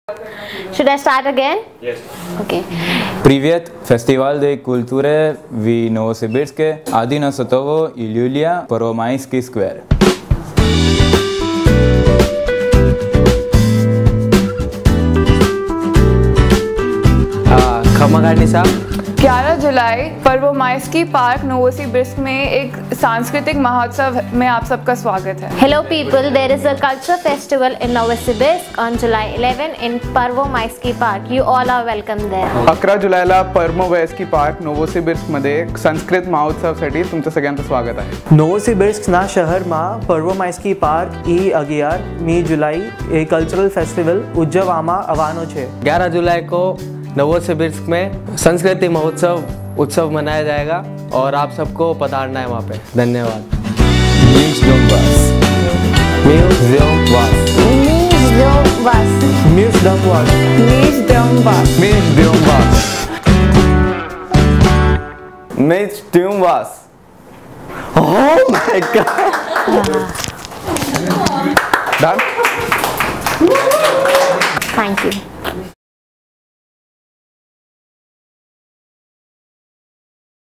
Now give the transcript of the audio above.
Should I start again? Yes. Okay. Привет! Фестиваль de Culture в Новосибирске 11 июля Первомайский сквер. खमागानी साहब 11 जुलाई पर्वोमाइस्की park Novosibirsk में एक सांस्कृतिक महोत्सव में आप सबका स्वागत है। Hello people, there is a culture festival in Novosibirsk on July 11 in Pervomaisky Park. You all are welcome there. 11 जुलैला पर्वोमाइस्की पार्क नोवोसिबिर्स्क मध्ये संस्कृत महोत्सवासाठी तुमचं सगळ्यांचं स्वागत आहे। नोवोसिबिर्स्कના શહેરમાં પર્વોમાઇસ્કી પાર્ક 11 जुलाई એ કલ્ચરલ ફેસ્ટિવલ ઉજવવામાં આવવાનો છે। 11 जुलाई को नवोसिबिर्स्क में संस्कृति महोत्सव उत्सव मनाया जाएगा और आप सबको पधारना है वहाँ पे। धन्यवाद। Oh my God! Done? Thank you.